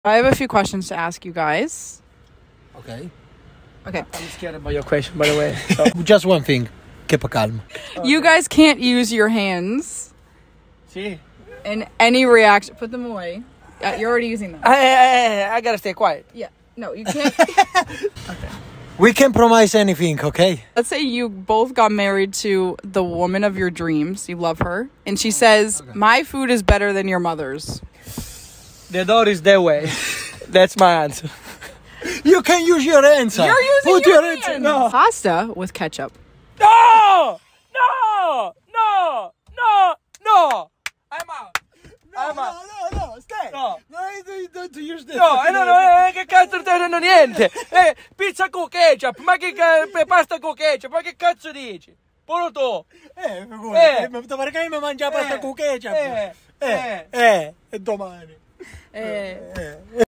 I have a few questions to ask you guys. Okay. Okay. I'm scared about your question, by the way. So. Just one thing. Keep calm. You guys can't use your hands See? in any reaction. Put them away. You're already using them. I gotta stay quiet. Yeah. No, you can't. We can promise anything, okay? Let's say you both got married to the woman of your dreams. You love her. And she says, my food is better than your mother's. The door is that way. That's my answer. You can use your hands. You're using Put your hands. hands. No. Pasta with ketchup. No! No! No! No! No! I'm out. I'm out. No, stay. No. Don't use this. No, che cazzo non stai dicendo niente? Pizza con ketchup, ma che pasta con ketchup, ma che cazzo dici? Polo tu. Perché mi mangia pasta con ketchup? E domani.